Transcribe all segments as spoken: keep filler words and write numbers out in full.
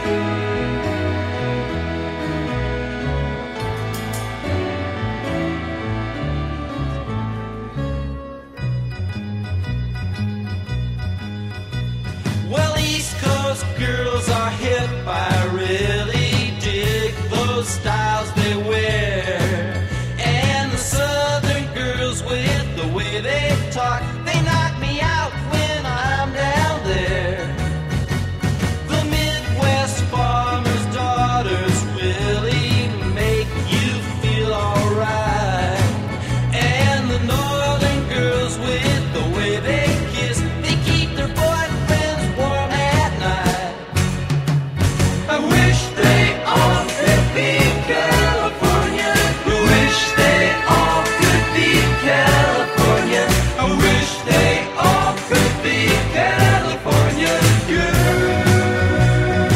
Well, East Coast girls are hip. I really dig those styles they wear. And the Southern girls, with the way they talk, they knock me out when I'm down there. The Midwest farmers' daughters really make you feel alright. And the Northern girls, with the way they kiss, they keep their boyfriends warm at night. I wish they all could be California. I wish they all could be California. I wish they all could be California girls.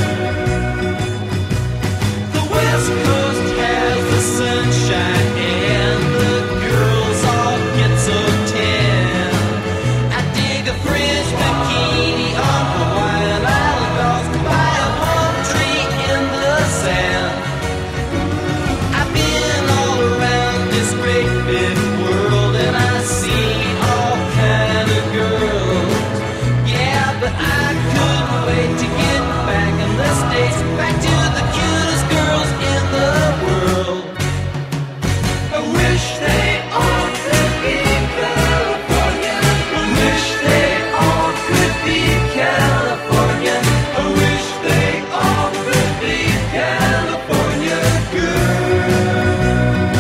The West Coast has the sunshine and the girls all get so tan. I dig a fringe bikini on Hawaiian Island girls by a palm tree in the sand. I've been all around this great big world and I see all kind of girls. Yeah, but I couldn't wait to get back in the States, back to the cutest girls in the world. I wish they all could be California. I wish they all could be California. I wish they all could be California girls.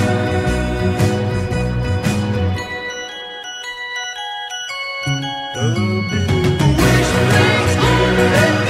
I wish they all could